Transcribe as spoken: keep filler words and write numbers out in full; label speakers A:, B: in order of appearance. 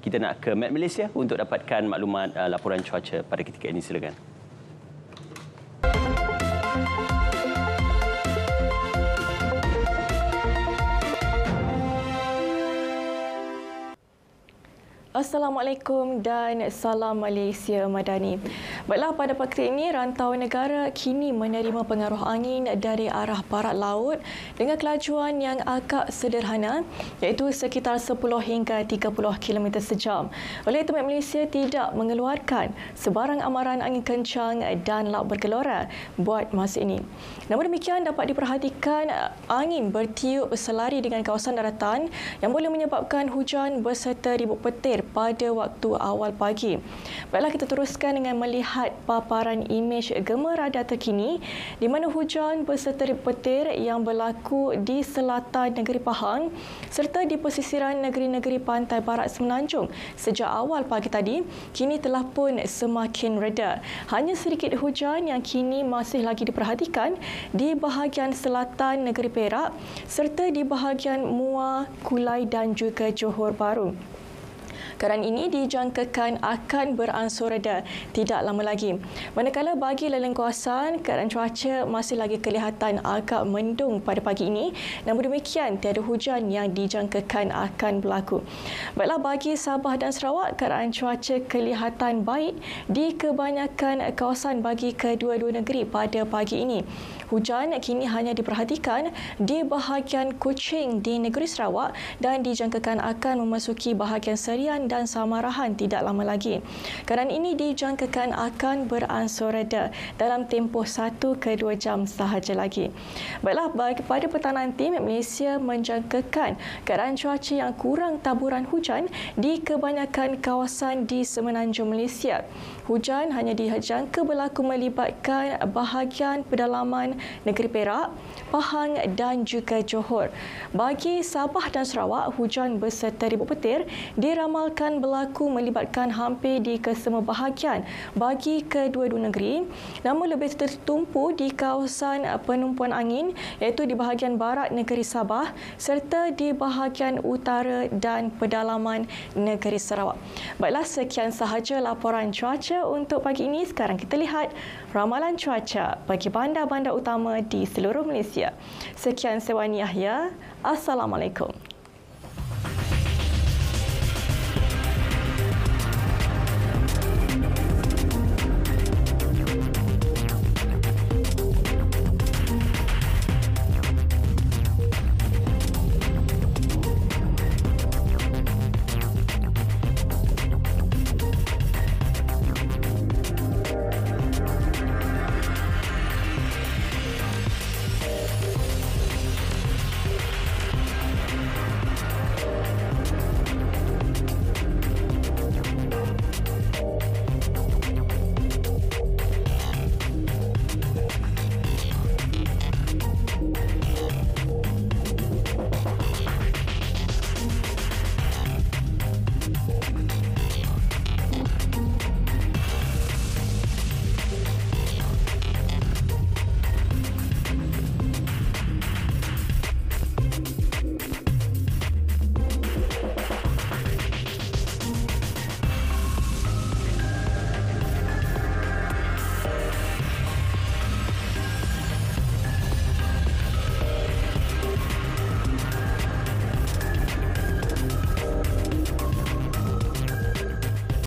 A: kita nak ke Met Malaysia untuk dapatkan maklumat uh, laporan cuaca pada ketika ini. Silakan.
B: Assalamualaikum dan salam Malaysia Madani. Baiklah, pada pagi ini rantau negara kini menerima pengaruh angin dari arah barat laut dengan kelajuan yang agak sederhana iaitu sekitar sepuluh hingga tiga puluh kilometer sejam. Oleh itu Met Malaysia tidak mengeluarkan sebarang amaran angin kencang dan laut bergelora buat masa ini. Namun demikian dapat diperhatikan angin bertiup selari dengan kawasan daratan yang boleh menyebabkan hujan berserta ribut petir pada waktu awal pagi. Baiklah, kita teruskan dengan melihat paparan imej gema radar terkini di mana hujan berserta ribut petir yang berlaku di selatan negeri Pahang serta di pesisiran negeri-negeri pantai barat Semenanjung sejak awal pagi tadi kini telah pun semakin reda. Hanya sedikit hujan yang kini masih lagi diperhatikan di bahagian selatan negeri Perak serta di bahagian Muar, Kulai dan juga Johor Bahru. Keadaan ini dijangkakan akan beransur reda tidak lama lagi. Manakala bagi laleng kawasan, keadaan cuaca masih lagi kelihatan agak mendung pada pagi ini. Namun demikian, tiada hujan yang dijangkakan akan berlaku. Baiklah, bagi Sabah dan Sarawak, keadaan cuaca kelihatan baik di kebanyakan kawasan bagi kedua-dua negeri pada pagi ini. Hujan kini hanya diperhatikan di bahagian Kuching di negeri Sarawak dan dijangkakan akan memasuki bahagian Serian dan Samarahan tidak lama lagi. Keadaan ini dijangkakan akan beransur reda dalam tempoh satu ke dua jam sahaja lagi. Baiklah, pada petang nanti Malaysia menjangkakan keadaan cuaca yang kurang taburan hujan di kebanyakan kawasan di semenanjung Malaysia. Hujan hanya dijangka berlaku melibatkan bahagian pedalaman negeri Perak, Pahang dan juga Johor. Bagi Sabah dan Sarawak, hujan berserta ribut petir diramalkan berlaku melibatkan hampir di kesemua bahagian bagi kedua-dua negeri, namun lebih tertumpu di kawasan penumpuan angin iaitu di bahagian barat negeri Sabah serta di bahagian utara dan pedalaman negeri Sarawak. Baiklah, sekian sahaja laporan cuaca untuk pagi ini. Sekarang kita lihat ramalan cuaca bagi bandar-bandar utama di seluruh Malaysia. Sekian, saya Wani Yahya. Assalamualaikum.